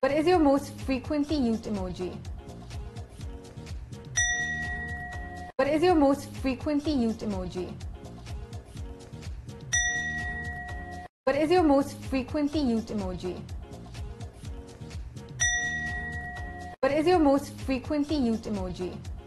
What is your most frequently used emoji? What is your most frequently used emoji? What is your most frequently used emoji? What is your most frequently used emoji?